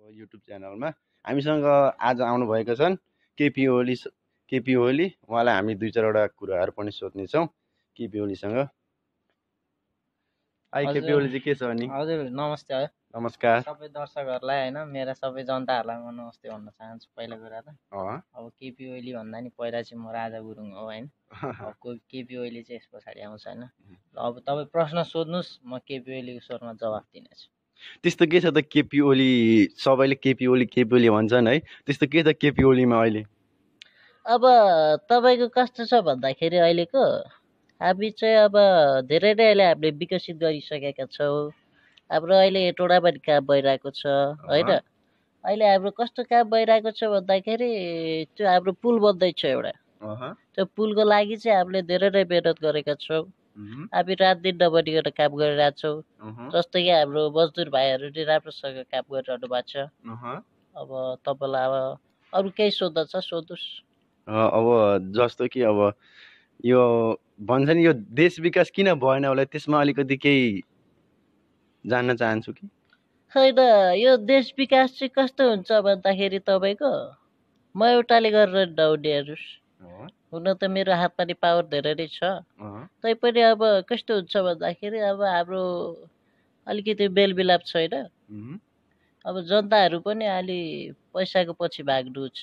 YouTube च्यानलमा हामीसँग आज आउनुभएका छन् केपी ओली उहाँलाई हामी 2-4 वटा कुराहरू पनि सोध्नेछौँ केपी ओलीसँग। हाई केपी ओली चाहिँ के छ अनि? हजुर नमस्ते है। नमस्कार। सबै दर्शकहरूलाई हैन मेरा सबै जनताहरूलाई म नमस्ते भन्न चाहन्छु पहिला कुरा त। अब केपी ओली भन्दा नि पहिला चाहिँ म राजा गुरुङ हो हैन। अब केपी ओली चाहिँ यस पछाडि आउँछ हैन। अब तपाईँ प्रश्न सोध्नुस् म केपी ओलीको स्वरमा जवाफ दिनेछु। त्यस्तो के छ त केपी ओली सबैले केपी ओली भन्छन् है, त्यस्तो के छ केपी ओलीमा अहिले? अब तपाईको कस्तो छ भन्दाखेरि अहिलेको हामी चाहिँ अब धेरै नै अहिले हामीले विकसित गरिसकेका छौँ। हाम्रो अहिले टोडाबारी काम भइरहेको छ होइन। अहिले हाम्रो कस्तो काम भइरहेको छ भन्दाखेरि त्यो हाम्रो पुल बन्दैछ एउटा। त्यो पुलको लागि चाहिँ हामीले धेरै नै मेहनत गरेका छौँ। हामी रात दिन नभनिकन काम गरिरहेको छौँ। जस्तो कि हाम्रो मजदुर भाइहरूले राम्रोसँग काम गरिरहनु भएको छ। अब तपाईँलाई अब अरू केही सोध्न छ सोध्नुहोस्। अब जस्तो कि अब यो भन्छ नि यो देश विकास किन भएन होला, त्यसमा अलिकति केही जान्न चाहन्छु कि। होइन यो देश विकास चाहिँ कस्तो हुन्छ भन्दाखेरि तपाईँको म एउटाले गरेर नहुने हेर्नुहोस्। हुन त मेरो हातमा नि पावर धेरै नै छ, तैपनि अब कस्तो हुन्छ भन्दाखेरि अब हाम्रो अलिकति मेलमिलाप छैन। अब जनताहरू पनि अलि पैसाको पछि भाग्नुहुन्छ।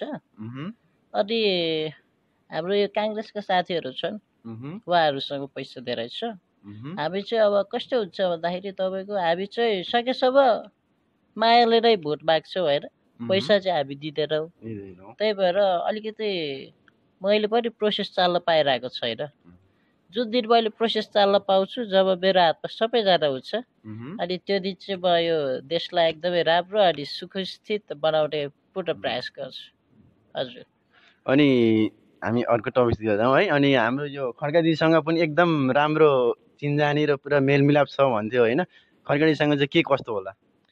अनि हाम्रो यो काङ्ग्रेसका साथीहरू छन्, उहाँहरूसँग पैसा धेरै छ। हामी चाहिँ अब कस्तो हुन्छ भन्दाखेरि तपाईँको हामी चाहिँ सकेसम्म मायाले नै भोट माग्छौँ होइन, पैसा चाहिँ हामी दिँदैनौँ। त्यही भएर अलिकति मैले पनि प्रोसेस चाल्न पाइरहेको छैन। जुन दिन मैले प्रोसेस चाल्न पाउँछु, जब मेरो हातमा सबैजना हुन्छ, अनि त्यो दिन चाहिँ म यो देशलाई एकदमै राम्रो अनि सुखस्थित बनाउने पूर्ण प्रयास गर्छु। हजुर। अनि हामी अर्को टपिकतिर जाउँ है। अनि हाम्रो यो खड्काजीसँग पनि एकदम राम्रो चिन्जानी र पुरा मेलमिलाप छ भन्थ्यो होइन, खड्काजीसँग चाहिँ के कस्तो होला?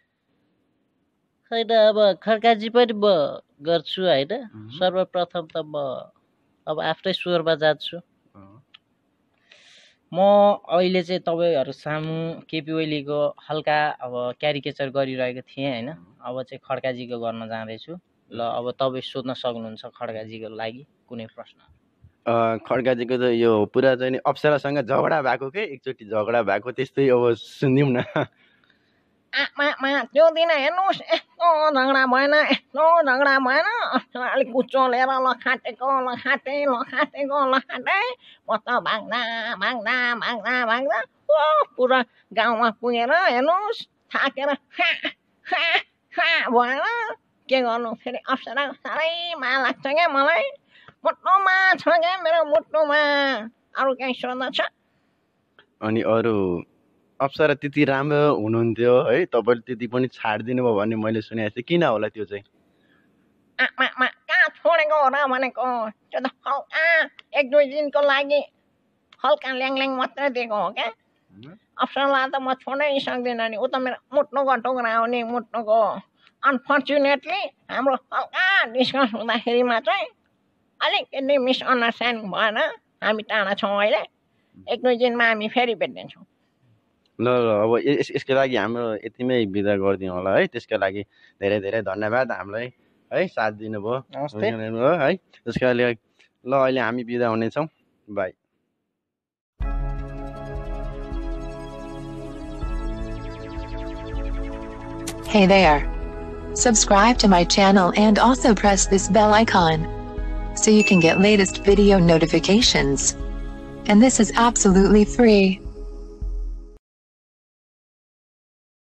होइन अब खड्काजी पनि म गर्छु होइन। सर्वप्रथम त म अब आफ्नै स्वरमा जान्छु। म अहिले चाहिँ तपाईँहरू सामु केपी ओलीको हल्का अब क्यारिकेचर गरिरहेको थिएँ होइन। अब चाहिँ खड्काजीको गर्न जाँदैछु। ल अब तपाईँ सोध्न सक्नुहुन्छ खड्काजीको लागि कुनै प्रश्न। खड्काजीको त यो पुरा चाहिँ नि अप्सरासँग झगडा भएको के, एकचोटि झगडा भएको त्यस्तै अब सुनिदिउँ न। त्यो दिन हेर्नुहोस् यस्तो झगडा भएन, यस्तो झगडा भएन। अलिक कुचो लिएर लखाटेको म त भाग्दा पुरा गाउँमा पुगेर हेर्नुहोस् थाकेर भएर के गर्नु। फेरि अप्सरा साह्रै माया लाग्छ क्या मलाई, मुटुमा छ क्या मेरो मुटुमा। अरू केही सोध्नु छ? अनि अरू अप्सरा त्यति राम्रो हुनुहुन्थ्यो है, तपाईँले त्यति पनि छाडिदिनु भयो भन्ने मैले सुनेको थिएँ, किन होला त्यो चाहिँ? कहाँ छोडेको हो र भनेको, त्यो त हल्का 1-2 दिनको लागि हल्का ल्याङ मात्रै दिएको हो क्या। अप्सरालाई त म छोड्नै सक्दिनँ नि, ऊ त मेरो मुट्नुको टुक्रा हो नि, मुट्नुको। अनफर्चुनेटली हाम्रो हल्का डिस्कस हुँदाखेरिमा चाहिँ अलिकति मिसअन्डरस्ट्यान्डिङ भएर हामी टाढा छौँ अहिले। 1-2 दिनमा हामी फेरि भेट्नेछौँ। ल अब यसको लागि हाम्रो यतिमै बिदा गरिदिउँ होला है। त्यसको लागि धेरै धेरै धन्यवाद हामीलाई है, साथ दिनुभयो है। त्यसको लागि ल अहिले हामी बिदा हुनेछौँ, bye. Hey there. Subscribe to my channel and also press this bell icon so you can get latest video notifications. And this is absolutely free.